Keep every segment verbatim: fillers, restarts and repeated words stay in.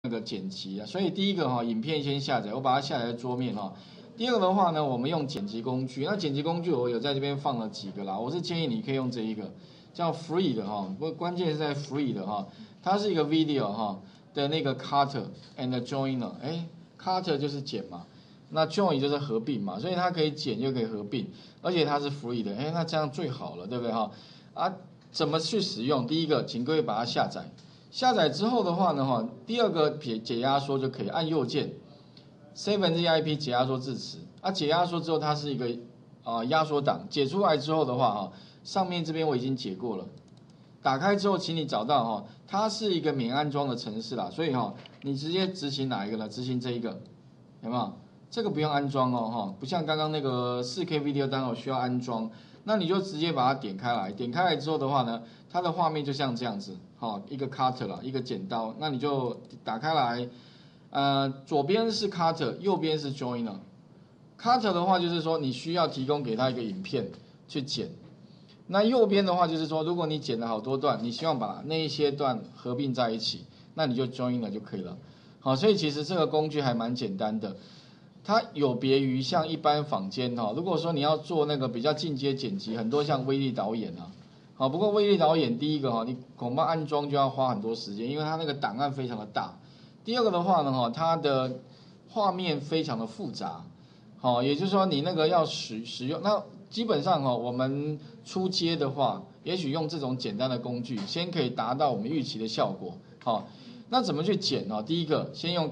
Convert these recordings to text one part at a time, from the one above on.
那个剪辑啊。所以第一个哈，影片先下载，我把它下载在桌面哈。第二个的话呢，我们用剪辑工具。那剪辑工具我有在这边放了几个啦，我是建议你可以用这一个叫 Free 的哈，不过关键是在 Free 的哈，它是一个 video 哈的那个 cutter and joiner， 哎 ，cutter 就是剪嘛，那 join 就是合并嘛，所以它可以剪又可以合并，而且它是 free 的，哎，那这样最好了，对不对哈？啊，怎么去使用？第一个，请各位把它下载，下载之后的话呢哈，第二个解解压缩就可以按右键。seven Z I P 解压缩字词啊，解压缩之后它是一个啊、呃、压缩档，解出来之后的话哈，上面这边我已经解过了，打开之后请你找到哈，它是一个免安装的程式啦，所以哈你直接执行哪一个呢？执行这一个，有没有？这个不用安装哦哈，不像刚刚那个 四 K video 单我需要安装，那你就直接把它点开来，点开来之后的话呢，它的画面就像这样子，哈，一个 cutter 啦，一个剪刀，那你就打开来。呃，左边是 cutter， 右边是 joiner。cutter 的话就是说你需要提供给他一个影片去剪，那右边的话就是说，如果你剪了好多段，你希望把那一些段合并在一起，那你就 joiner 就可以了。好，所以其实这个工具还蛮简单的，它有别于像一般坊间哈，如果说你要做那个比较进阶剪辑，很多像威力导演啊，好，不过威力导演第一个哈，你恐怕安装就要花很多时间，因为它那个档案非常的大。第二个的话呢，哈，它的画面非常的复杂，好，也就是说你那个要使使用，那基本上哈，我们初阶的话，也许用这种简单的工具，先可以达到我们预期的效果，好，那怎么去剪呢？第一个，先用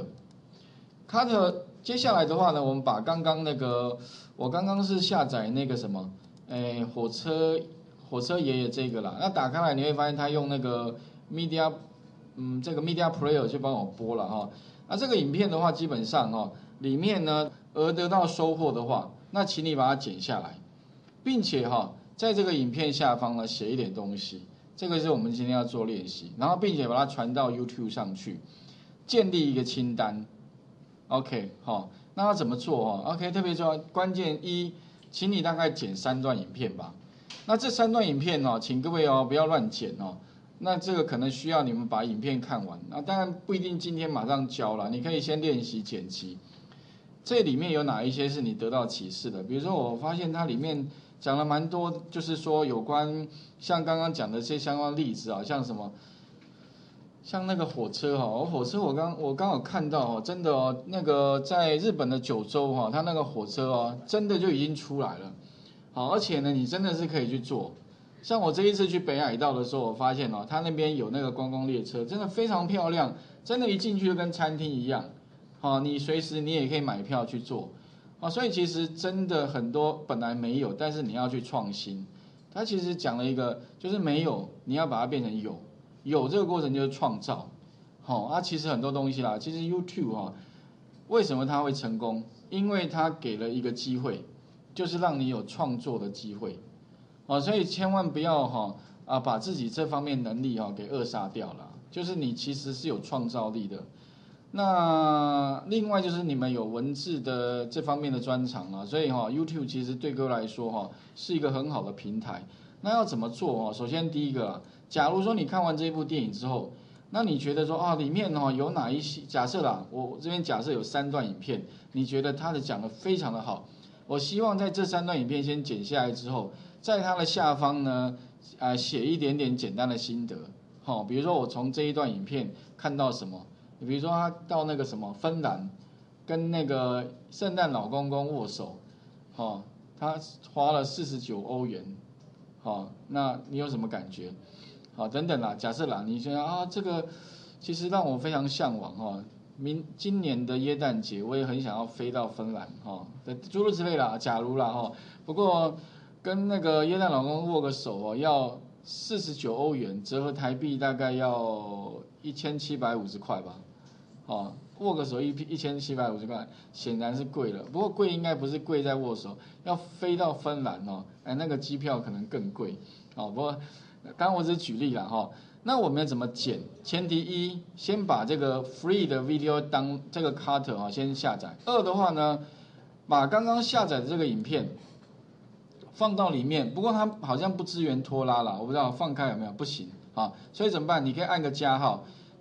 cutter，cutter， 接下来的话呢，我们把刚刚那个，我刚刚是下载那个什么，诶，火车火车爷爷这个啦，那打开来你会发现它用那个 media。嗯，这个 Media Player 就帮我播了哈。那这个影片的话，基本上哈，里面呢，而得到收获的话，那请你把它剪下来，并且哈，在这个影片下方呢，写一点东西。这个是我们今天要做练习，然后并且把它传到 YouTube 上去，建立一个清单。OK， 好，那要怎么做哈 ？OK， 特别说关键一，请你大概剪三段影片吧。那这三段影片哦，请各位哦，不要乱剪哦。那这个可能需要你们把影片看完，那当然不一定今天马上教了，你可以先练习剪辑。这里面有哪一些是你得到启示的？比如说我发现它里面讲了蛮多，就是说有关像刚刚讲的这些相关例子啊，像什么，像那个火车哈，我火车我刚我刚好看到哦，真的哦，那个在日本的九州哈，它那个火车哦，真的就已经出来了，好，而且呢，你真的是可以去做。像我这一次去北海道的时候，我发现哦，它那边有那个观光列车，真的非常漂亮，真的，一进去就跟餐厅一样。好，你随时你也可以买票去做。啊，所以其实真的很多本来没有，但是你要去创新。它其实讲了一个，就是没有，你要把它变成有，有这个过程就是创造。好，啊，其实很多东西啦，其实 YouTube 哈，为什么它会成功？因为它给了一个机会，就是让你有创作的机会。哦，所以千万不要哈啊把自己这方面能力哈给扼杀掉了，就是你其实是有创造力的。那另外就是你们有文字的这方面的专长啊，所以哈 YouTube 其实对各位来说哈是一个很好的平台。那要怎么做哈？首先第一个，假如说你看完这一部电影之后，那你觉得说啊里面哈有哪一些？假设啦，我这边假设有三段影片，你觉得它的讲的非常的好，我希望在这三段影片先剪下来之后。在它的下方呢，呃，写一点点简单的心得，好、哦，比如说我从这一段影片看到什么，比如说他到那个什么芬兰，跟那个圣诞老公公握手，哦，他花了四十九欧元，哦，那你有什么感觉？好、哦，等等啦，假设啦，你觉得啊，这个其实让我非常向往哦，明今年的耶诞节我也很想要飞到芬兰，哈、哦，诸如此类啦，假如啦，哈、哦，不过。跟那个耶诞老公握个手哦，要四十九欧元，折合台币大概要一千七百五十块吧。哦，握个手一一千七百五十块，显然是贵了。不过贵应该不是贵在握手，要飞到芬兰哦，哎，那个机票可能更贵。哦，不过刚刚我只是举例了哈、哦。那我们要怎么剪？前提一，先把这个 free 的 video 当这个 cutter 哈、哦，先下载。二的话呢，把刚刚下载的这个影片。放到里面，不过它好像不支援拖拉了，我不知道放开有没有，不行啊，所以怎么办？你可以按个加号，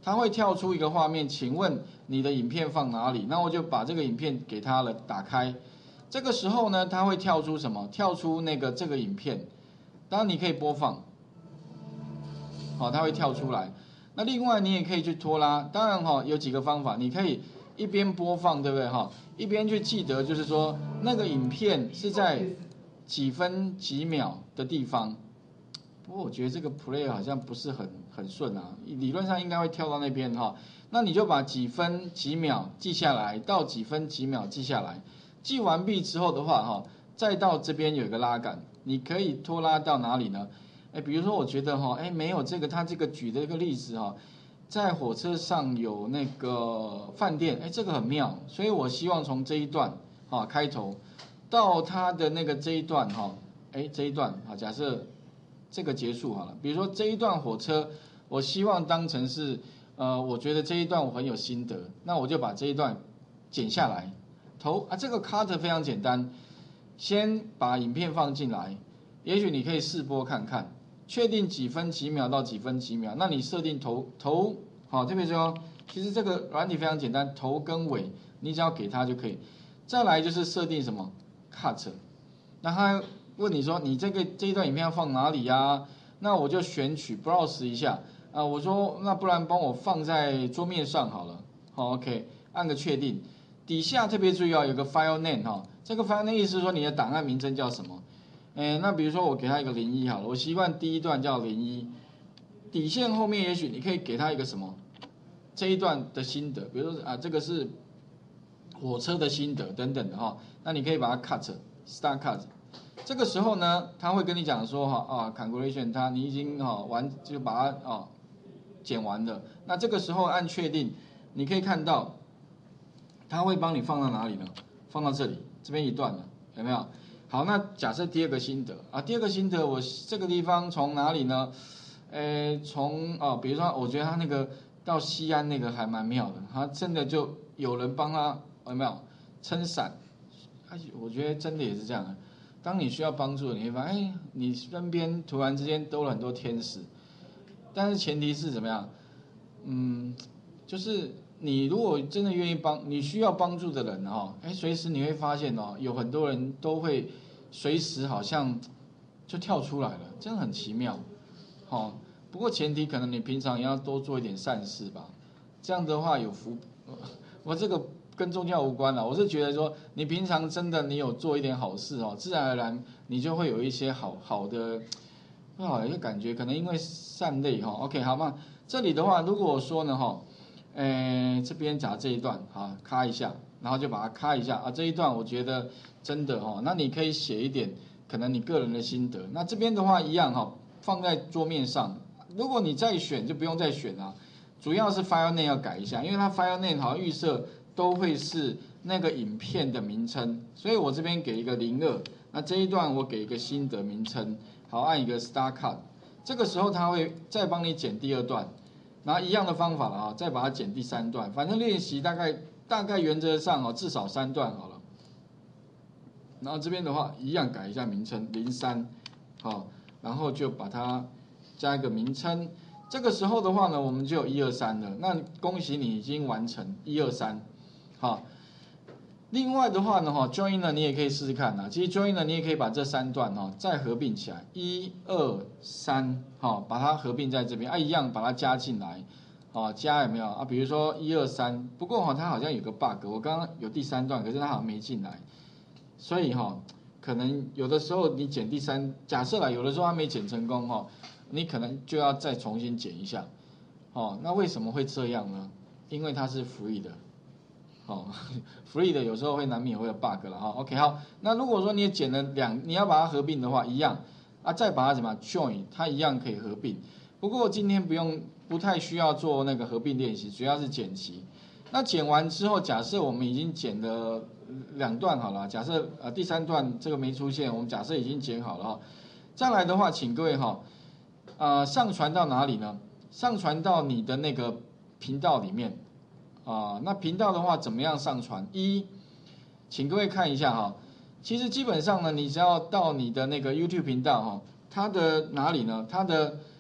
它会跳出一个画面，请问你的影片放哪里？那我就把这个影片给它了，打开。这个时候呢，它会跳出什么？跳出那个这个影片，当然你可以播放，好，它会跳出来。那另外你也可以去拖拉，当然哈，有几个方法，你可以一边播放，对不对哈？一边去记得，就是说那个影片是在几分几秒的地方。不过我觉得这个 play 好像不是很很顺啊，理论上应该会跳到那边哈。那你就把几分几秒记下来，到几分几秒记下来。记完毕之后的话哈，再到这边有一个拉杆，你可以拖拉到哪里呢？哎，比如说我觉得哈，哎没有这个，他这个举的一个例子哈，在火车上有那个饭店，哎这个很妙，所以我希望从这一段哈开头到他的那个这一段哈，哎这一段啊，假设这个结束好了，比如说这一段火车，我希望当成是呃，我觉得这一段我很有心得，那我就把这一段剪下来。头啊，这个 cut 非常简单，先把影片放进来，也许你可以试播看看，确定几分几秒到几分几秒，那你设定头头好，特别说，其实这个软体非常简单，头跟尾你只要给它就可以。再来就是设定什么 cut， 那他问你说你这个这一段影片要放哪里呀、啊？那我就选取 browse 一下啊，我说那不然帮我放在桌面上好了，好 OK， 按个确定。底下特别注意哦，有个 file name 哈，这个 file name 意思是说你的档案名称叫什么？诶，那比如说我给它一个零一好了，我习惯第一段叫零一，底线后面也许你可以给它一个什么？这一段的心得，比如说啊这个是火车的心得等等的哈，那你可以把它 cut start cut， 这个时候呢，他会跟你讲说哈啊 congratulation， 他你已经哈完就把它啊剪完了，那这个时候按确定，你可以看到。它会帮你放到哪里呢？放到这里，这边一段了，有没有？好，那假设第二个心得啊，第二个心得我这个地方从哪里呢？呃，从哦，比如说我觉得他那个到西安那个还蛮妙的，他真的就有人帮他有没有撑伞？哎，我觉得真的也是这样的。当你需要帮助，你会发现，哎，你身边突然之间多了很多天使，但是前提是怎么样？嗯，就是。你如果真的愿意帮，你需要帮助的人哈，哎，随时你会发现哦，有很多人都会随时好像就跳出来了，真的很奇妙，好，不过前提可能你平常也要多做一点善事吧，这样的话有福。我这个跟宗教无关了，我是觉得说你平常真的你有做一点好事哦，自然而然你就会有一些好好的不好的一个感觉，可能因为善类哈。OK， 好嘛，这里的话如果说呢哈。诶，这边讲这一段啊，咔一下，然后就把它咔一下啊。这一段我觉得真的哦，那你可以写一点可能你个人的心得。那这边的话一样哈，放在桌面上。如果你再选就不用再选了，主要是 file name 要改一下，因为它 file name 好像预设都会是那个影片的名称，所以我这边给一个零二，那这一段我给一个心得名称，好按一个 start cut， 这个时候它会再帮你剪第二段。然后一样的方法了啊，再把它剪第三段，反正练习大概大概原则上哦，至少三段好了。然后这边的话一样改一下名称零三，好，然后就把它加一个名称。这个时候的话呢，我们就有一二三了。那恭喜你已经完成一二三，好。另外的话呢，哈 ，join 呢你也可以试试看啊。其实 join 呢你也可以把这三段哈再合并起来，一二三，哈，把它合并在这边啊，一样把它加进来，哦，加有没有啊？比如说一二三，不过哈它好像有个 bug， 我刚刚有第三段，可是它好像没进来，所以哈可能有的时候你剪第三，假设啦，有的时候它没剪成功哈，你可能就要再重新剪一下，哦，那为什么会这样呢？因为它是 free 的。哦 ，free 的有时候会难免会有 bug 了哈。OK， 好，那如果说你也剪了两，你要把它合并的话，一样啊，再把它怎么 join， 它一样可以合并。不过今天不用，不太需要做那个合并练习，主要是剪辑。那剪完之后，假设我们已经剪了两段好了，假设呃第三段这个没出现，我们假设已经剪好了哈。再来的话，请各位哈，呃，上传到哪里呢？上传到你的那个频道里面。啊，那频道的话怎么样上传？一，请各位看一下哈，其实基本上呢，你只要到你的那个 YouTube 频道哈，它的哪里呢？它的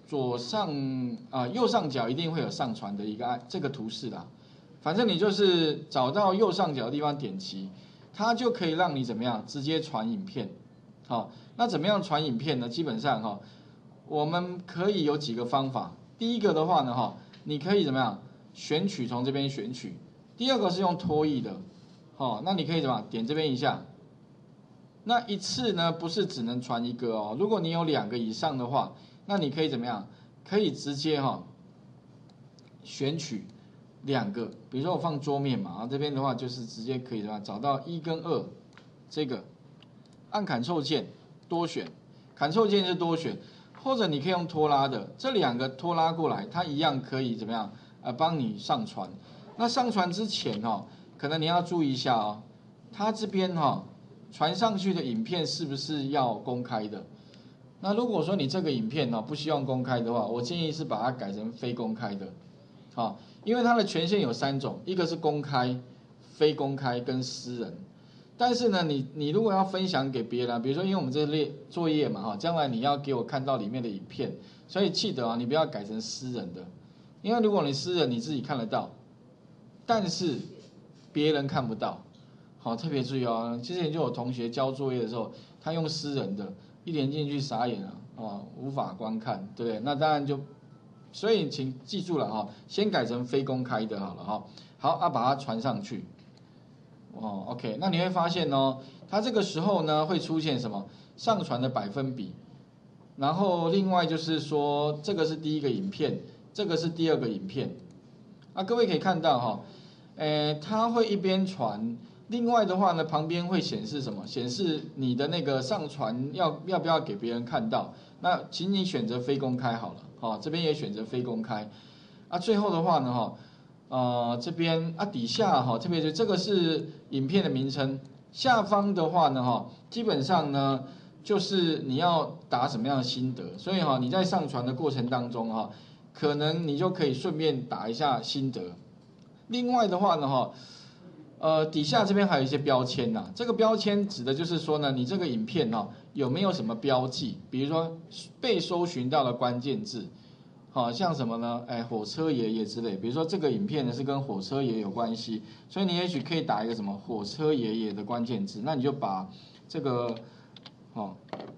左上啊、呃、右上角一定会有上传的一个这个图示啦。反正你就是找到右上角的地方点击，它就可以让你怎么样直接传影片。好，那怎么样传影片呢？基本上哈，我们可以有几个方法。第一个的话呢哈，你可以怎么样选取从这边选取。第二个是用拖曳的，好，那你可以怎么样点这边一下。那一次呢不是只能传一个哦，如果你有两个以上的话，那你可以怎么样？可以直接哈选取两个，比如说我放桌面嘛，然后这边的话就是直接可以怎么样找到一跟二这个。按 Ctrl 键多选 ，Ctrl 键是多选，或者你可以用拖拉的，这两个拖拉过来，它一样可以怎么样？呃，帮你上传。那上传之前哦，可能你要注意一下哦，它这边哈、哦、传上去的影片是不是要公开的？那如果说你这个影片呢、哦、不希望公开的话，我建议是把它改成非公开的，好、哦，因为它的权限有三种，一个是公开、非公开跟私人。但是呢，你你如果要分享给别人，比如说因为我们这列作业嘛哈，将来你要给我看到里面的影片，所以记得啊，你不要改成私人的，因为如果你私人你自己看得到，但是别人看不到，好特别注意哦。之前就有同学交作业的时候，他用私人的，一连进去傻眼了啊，无法观看，对不对？那当然就，所以请记住了哈，先改成非公开的好了哈，好啊，把它传上去。哦 ，OK， 那你会发现哦，它这个时候呢会出现什么上传的百分比，然后另外就是说这个是第一个影片，这个是第二个影片，啊，各位可以看到哈、哦，诶，它会一边传，另外的话呢旁边会显示什么？显示你的那个上传要要不要给别人看到？那请你选择非公开好了，哦，这边也选择非公开，啊，最后的话呢哈、哦。呃，这边啊底下哈，特别是这个是影片的名称，下方的话呢哈，基本上呢就是你要打什么样的心得，所以哈你在上传的过程当中哈，可能你就可以顺便打一下心得。另外的话呢哈，呃底下这边还有一些标签呐，这个标签指的就是说呢，你这个影片哈有没有什么标记，比如说被搜寻到的关键字。好像什么呢？哎，火车爷爷之类，比如说这个影片呢是跟火车爷有关系，所以你也许可以打一个什么火车爷爷的关键字，那你就把这个，哦，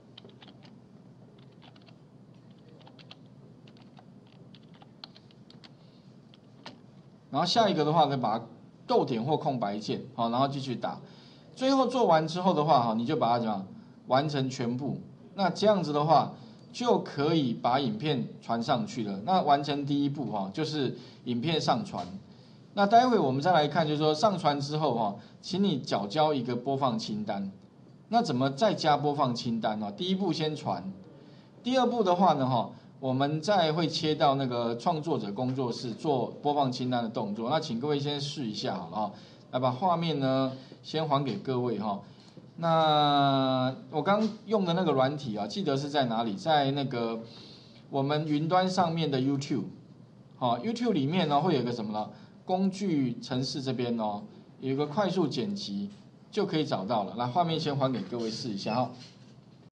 然后下一个的话呢，把逗点或空白键，好，然后继续打，最后做完之后的话，哈，你就把它怎么样完成全部，那这样子的话。就可以把影片传上去了。那完成第一步哈，就是影片上传。那待会我们再来看，就是说上传之后哈，请你缴交一个播放清单。那怎么再加播放清单呢？第一步先传，第二步的话呢哈，我们再会切到那个创作者工作室做播放清单的动作。那请各位先试一下好了哈，来把画面呢先还给各位哈。那我刚用的那个软体啊，记得是在哪里？在那个我们云端上面的 YouTube， 好 ，YouTube 里面呢会有一个什么呢？工具程式这边哦，有一个快速剪辑就可以找到了。来，画面先还给各位试一下哈。